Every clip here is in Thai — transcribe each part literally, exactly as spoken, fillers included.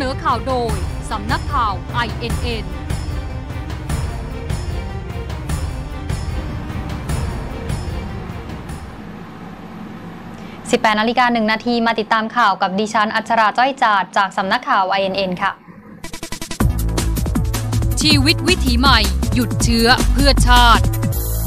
นอข่าวโดยสำนักข่าว ไอ เอ็น เอ็นสิบแปดนาฬิกาหนึ่งนาทีมาติดตามข่าวกับดิฉันอัชราจ้อยจาดจากสำนักข่าว ไอ เอ็น เอ็น ค่ะชีวิตวิถีใหม่หยุดเชื้อเพื่อชาติ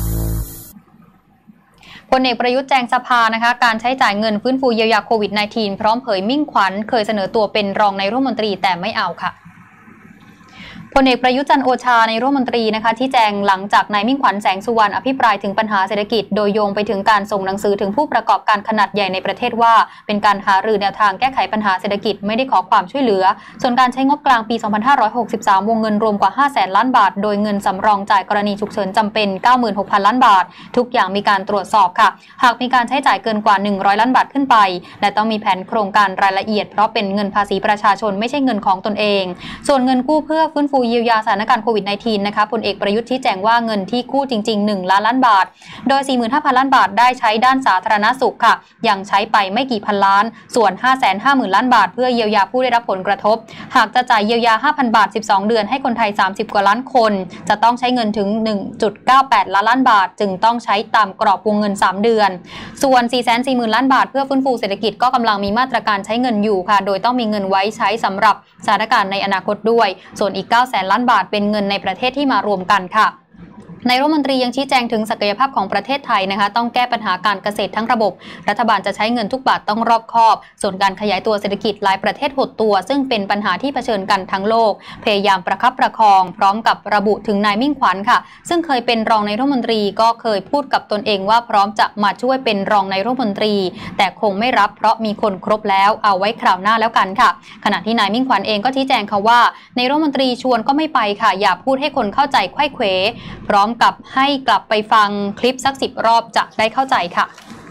พลเอกประยุทธ์แจงสภานะคะการใช้จ่ายเงินฟื้นฟูเยียวยาโควิด สิบเก้า พร้อมเผยมิ่งขวัญเคยเสนอตัวเป็นรองนายกรัฐมนตรีแต่ไม่เอาค่ะพลเอกประยุทธ์จันทร์โอชานายกรัฐมนตรีนะคะที่แจงหลังจากนายมิ่งขวัญแสงสุวรรณอภิปรายถึงปัญหาเศรษฐกิจโดยโยงไปถึงการส่งหนังสือถึงผู้ประกอบการขนาดใหญ่ในประเทศว่าเป็นการหารือแนวทางแก้ไขปัญหาเศรษฐกิจไม่ได้ขอความช่วยเหลือส่วนการใช้งบกลางปี สองพันห้าร้อยหกสิบสาม วงเงินรวมกว่า ห้าแสน ล้านบาทโดยเงินสำรองจ่ายกรณีฉุกเฉินจำเป็น เก้าหมื่นหกพัน ล้านบาททุกอย่างมีการตรวจสอบค่ะหากมีการใช้จ่ายเกินกว่าหนึ่งร้อยล้านบาทขึ้นไปและต้องมีแผนโครงการรายละเอียดเพราะเป็นเงินภาษีประชาชนไม่ใช่เงินของตนเองส่วนเงินกู้เพื่อฟื้นฟูเยียวยาสถานการณ์โควิด สิบเก้า นะคะพลเอกประยุทธ์ชี้แจงว่าเงินที่กู้จริงๆหนึ่งล้านล้านบาทโดย สี่หมื่นห้าพัน ล้านบาทได้ใช้ด้านสาธารณสุขค่ะยังใช้ไปไม่กี่พันล้านส่วน ห้าแสนห้าหมื่น ล้านบาทเพื่อเยียวยาผู้ได้รับผลกระทบหากจะจ่ายเยียวยา ห้าพัน บาทสิบสองเดือนให้คนไทยสามสิบกว่าล้านคนจะต้องใช้เงินถึง หนึ่งจุดเก้าแปด ล้านล้านบาทจึงต้องใช้ตามกรอบวงเงินสามเดือนส่วน สี่แสนสี่หมื่น ล้านบาทเพื่อฟื้นฟูเศรษฐกิจก็กำลังมีมาตรการใช้เงินอยู่ค่ะโดยต้องมีเงินไว้ใช้สำหรับสถานการณ์ในอนาคตด้วยส่วนอีก เก้าแสน ล้านบาทเป็นเงินในประเทศที่มารวมกันค่ะนายรัฐมนตรียังชี้แจงถึงศักยภาพของประเทศไทยนะคะต้องแก้ปัญหาการเกษตรทั้งระบบรัฐบาลจะใช้เงินทุกบาทต้องรอบคอบส่วนการขยายตัวเศรษฐกิจหลายประเทศหดตัวซึ่งเป็นปัญหาที่เผชิญกันทั้งโลกพยายามประคับประคองพร้อมกับระบุถึงนายมิ่งขวัญค่ะซึ่งเคยเป็นรองนายรัฐมนตรีก็เคยพูดกับตนเองว่าพร้อมจะมาช่วยเป็นรองนายรัฐมนตรีแต่คงไม่รับเพราะมีคนครบแล้วเอาไว้คราวหน้าแล้วกันค่ะขณะที่นายมิ่งขวัญเองก็ชี้แจงค่ะว่านายรัฐมนตรีชวนก็ไม่ไปค่ะอย่าพูดให้คนเข้าใจไขว้เขวพร้อมกับให้กลับไปฟังคลิปสักสิบรอบจะได้เข้าใจค่ะ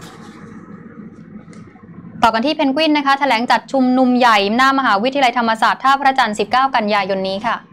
ต่อกันที่เพนกวินนะคะแถลงจัดชุมนุมใหญ่หน้ามหาวิทยาลัยธรรมศาสตร์ท่าพระจันทร์สิบเก้ากันยายนนี้ค่ะ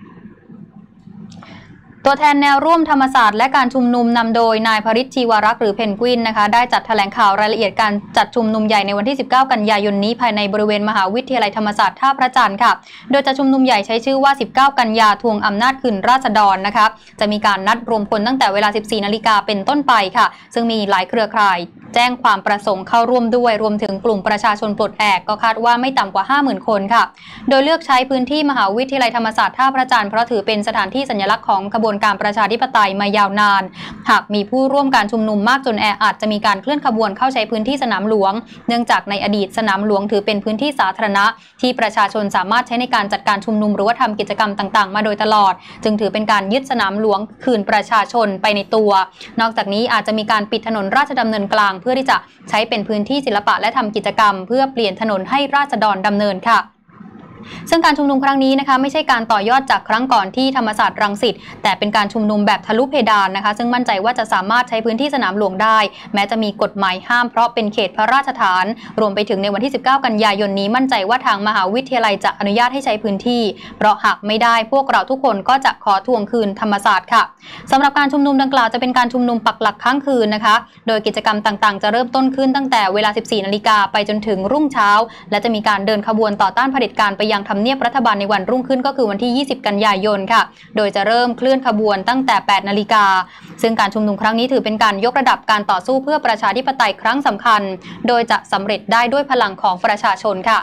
ตัวแทนแนวร่วมธรรมศาสตร์และการชุมนุมนำโดยนายภริช ชีวรักษ์หรือเพนกวินนะคะได้จัดแถลงข่าวรายละเอียดการจัดชุมนุมใหญ่ในวันที่สิบเก้ากันยายนนี้ภายในบริเวณมหาวิทยาลัยธรรมศาสตร์ท่าพระจันทร์ค่ะโดยจะชุมนุมใหญ่ใช้ชื่อว่าสิบเก้ากันยาทวงอำนาจคืนราษฎรนะคะจะมีการนัดรวมพลตั้งแต่เวลา สิบสี่นาฬิกาเป็นต้นไปค่ะซึ่งมีหลายเครือข่ายแจ้งความประสงค์เข้าร่วมด้วยรวมถึงกลุ่มประชาชนปลดแอกก็คาดว่าไม่ต่ำกว่า ห้าหมื่น คนค่ะโดยเลือกใช้พื้นที่มหาวิทยาลัยธรรมศาสตร์ท่าพระจันทร์เพราะถือเป็นสถานที่สัญลักษณ์ของขบวนการประชาธิปไตยมายาวนานหากมีผู้ร่วมการชุมนุมมากจนแออัดจะมีการเคลื่อนขบวนเข้าใช้พื้นที่สนามหลวงเนื่องจากในอดีตสนามหลวงถือเป็นพื้นที่สาธารณะที่ประชาชนสามารถใช้ในการจัดการชุมนุมหรือว่าทำกิจกรรมต่างๆมาโดยตลอดจึงถือเป็นการยึดสนามหลวงคืนประชาชนไปในตัวนอกจากนี้อาจจะมีการปิดถนนราชดำเนินกลางเพื่อที่จะใช้เป็นพื้นที่ศิลปะและทำกิจกรรมเพื่อเปลี่ยนถนนให้ราษฎรดำเนินค่ะซึ่งการชุมนุมครั้งนี้นะคะไม่ใช่การต่อยอดจากครั้งก่อนที่ธรรมศาสตร์รังสิตแต่เป็นการชุมนุมแบบทะลุเพดานนะคะซึ่งมั่นใจว่าจะสามารถใช้พื้นที่สนามหลวงได้แม้จะมีกฎหมายห้ามเพราะเป็นเขตพระราชฐานรวมไปถึงในวันที่สิบเก้ากันยายนนี้มั่นใจว่าทางมหาวิทยาลัยจะอนุญาตให้ใช้พื้นที่เพราะหากไม่ได้พวกเราทุกคนก็จะขอทวงคืนธรรมศาสตร์ค่ะสำหรับการชุมนุมดังกล่าวจะเป็นการชุมนุมปักหลักค้างคืนนะคะโดยกิจกรรมต่างๆจะเริ่มต้นขึ้นตั้งแต่เวลา สิบสี่นาฬิกาไปจนถึงรุ่งเช้าและจะมีการเดินขบวนต่อต้านเผด็จการไปยังทำเนียบรัฐบาลในวันรุ่งขึ้นก็คือวันที่ยี่สิบกันยายนค่ะโดยจะเริ่มเคลื่อนขบวนตั้งแต่แปดนาฬิกาซึ่งการชุมนุมครั้งนี้ถือเป็นการยกระดับการต่อสู้เพื่อประชาธิปไตยครั้งสำคัญโดยจะสำเร็จได้ด้วยพลังของประชาชนค่ะ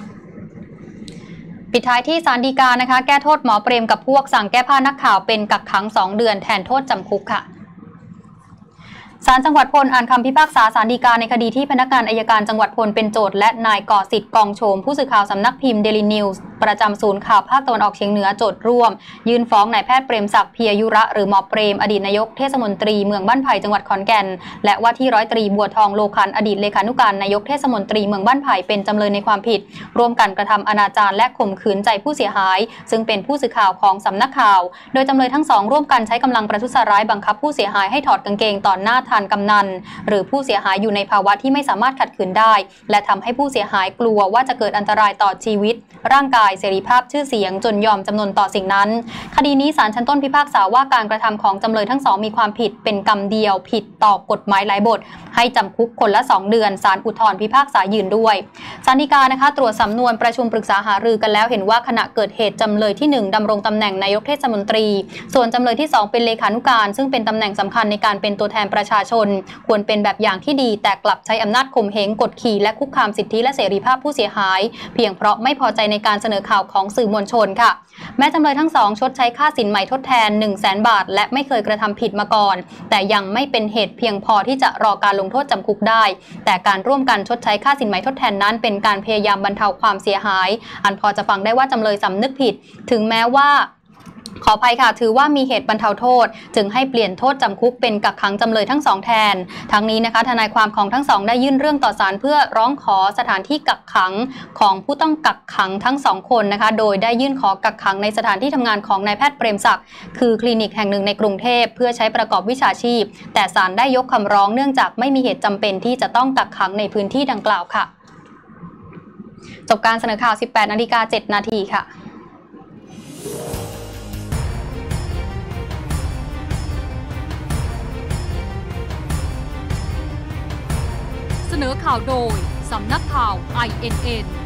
ปิดท้ายที่ศาลฎีกานะคะแก้โทษหมอเปรมกับพวกสั่งแก้ผ้านักข่าวเป็นกักขังสองเดือนแทนโทษจำคุกค่ะศาลจังหวัดพลอ่านคำพิพากษาศาลฎีกาในคดีที่พนักงานอัยการจังหวัดพลเป็นโจทก์และนายก่อสิทธิ์กองโฉมผู้สื่อข่าวสำนักพิมพ์เดลินิวส์ประจำศูนย์ข่าวภาคตะวันออกเฉียงเหนือโจทก์ร่วมยื่นฟ้องนายแพทย์เปรมศักดิ์เพียยุระหรือหมอเปรมอดีตนายกเทศมนตรีเมืองบ้านไผ่จังหวัดขอนแก่นและว่าที่ร้อยตรีบัวทองโลคันอดีตเลขานุการนายกเทศมนตรีเมืองบ้านไผ่เป็นจำเลยในความผิดร่วมกันกระทำอนาจารและข่มขืนใจผู้เสียหายซึ่งเป็นผู้สื่อข่าวของสำนักข่าวโดยจำเลยทั้งสองร่วมกันใช้กำลังประทุษร้ายบังคับผู้เสียหายให้ถอดกางเกงต่อหน้าทานกำนันหรือผู้เสียหายอยู่ในภาวะที่ไม่สามารถขัดขืนได้และทำให้ผู้เสียหายกลัวว่าจะเกิดอันตรายต่อชีวิตร่างกายายเสรีภาพชื่อเสียงจนยอมจำนนต่อสิ่งนั้นคดีนี้ศาลชั้นต้นพิพากษาว่าการกระทำของจำเลยทั้งสองมีความผิดเป็นกรรมเดียวผิดต่อกฎหมายหลายบทให้จำคุกคนละสองเดือนศาลอุทธรณ์พิพากษายืนด้วยศาลฎีกานะคะตรวจสำนวนประชุมปรึกษาหารือกันแล้วเห็นว่าขณะเกิดเหตุจำเลยที่หนึ่งดำรงตำแหน่งนายกเทศมนตรีส่วนจำเลยที่สองเป็นเลขานุการซึ่งเป็นตำแหน่งสำคัญในการเป็นตัวแทนประชาชนควรเป็นแบบอย่างที่ดีแต่กลับใช้อำนาจข่มเหงกดขี่และคุกคามสิทธิและเสรีภาพผู้เสียหายเพียงเพราะไม่พอใจในการเสนอข่าวของสื่อมวลชนค่ะแม้จำเลยทั้งสองชดใช้ค่าสินใหม่ทดแทน หนึ่งแสน บาทและไม่เคยกระทำผิดมาก่อนแต่ยังไม่เป็นเหตุเพียงพอที่จะรอการลงโทษจำคุกได้แต่การร่วมกันชดใช้ค่าสินใหม่ทดแทนนั้นเป็นการพยายามบรรเทาความเสียหายอันพอจะฟังได้ว่าจำเลยสำนึกผิดถึงแม้ว่าขออภัยค่ะถือว่ามีเหตุบรรเทาโทษจึงให้เปลี่ยนโทษจำคุกเป็นกักขังจำเลยทั้งสองแทนทั้งนี้นะคะทนายความของทั้งสองได้ยื่นเรื่องต่อศาลเพื่อร้องขอสถานที่กักขังของผู้ต้องกักขังทั้งสองคนนะคะโดยได้ยื่นขอกักขังในสถานที่ทำงานของนายแพทย์เปรมศักดิ์คือคลินิกแห่งหนึ่งในกรุงเทพเพื่อใช้ประกอบวิชาชีพแต่ศาลได้ยกคำร้องเนื่องจากไม่มีเหตุจำเป็นที่จะต้องกักขังในพื้นที่ดังกล่าวค่ะจบการเสนอข่าว สิบแปดนาฬิกาเจ็ดนาทีค่ะเสนอข่าวโดยสำนักข่าว ไอ เอ็น เอ็น